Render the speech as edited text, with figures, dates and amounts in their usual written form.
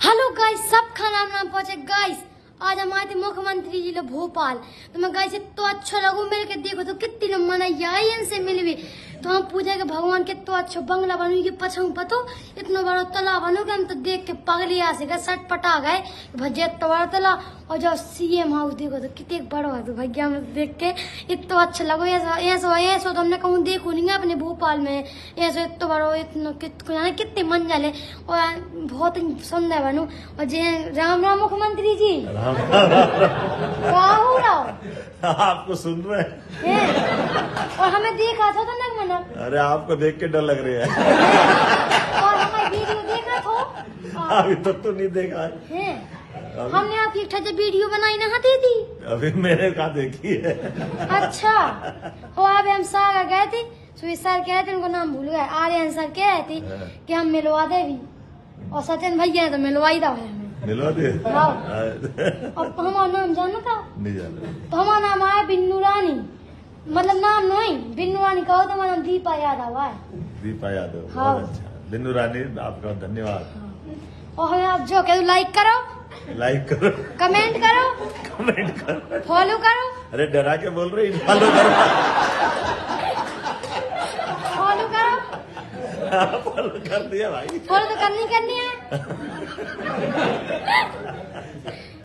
Hello guys, सब खाना नाम पहुंचे गाइस। आज हम आए थे मुख्यमंत्री जी लोग भोपाल। तो मैं गाइस तो अच्छा लगू मिल के देखो तो कितनी लोग मना आई इनसे मिल भी। तो हम पूछे कि भगवान कितो अच्छा बंगला बनू के पछऊ पतो इतना बड़ा तालाब बनू के हम तो देख के पगली आ से सट पटा गए भैया इतना बड़ा तालाब। और जब सीएम हाउस देखो तो कितने बड़ा है। तो भैया हम देख के इतना अच्छा लगो। ऐसा तो हमने कहूँ देखो नहीं अपने भोपाल में ऐसा इतना बड़ा इतना कितने मंजिल है और बहुत सुंदर बनू। और जे राम राम मुख्यमंत्री जी आपको सुन रहे हैं और हमें देखा था ना मना। अरे आपको देख के डर लग रहा है। और हमारी वीडियो देखा था अभी तक तो नहीं देखा है। हमने आपकी एक जब वीडियो बनाई ना दीदी अभी मैंने कहा देखी है। अच्छा हो अभी हम सारा गए थे सुई सर कह रहे थे उनको नाम भूल गए। आर्यन सर कह रहे थे कि हम मिलवा दे भी और सचिन भैया ने तो मिलवाई था हमें मिलवा दे। और हमारा नाम जाना था नहीं जाना। तो हमारा नाम आया बिन्नू रानी मतलब नाम नहीं बिन्नू रानी कहो तो हमारा नाम दीपा यादव है। दीपा यादव हाँ। बहुत अच्छा। बिन्नू रानी आपका धन्यवाद। और हमें आप जो कहो लाइक करो करो कमेंट करो कमेंट करो फॉलो करो। अरे डरा के बोल रही फॉलो करो फॉलो करो। फॉलो कर दिया भाई। फॉलो तो करनी है।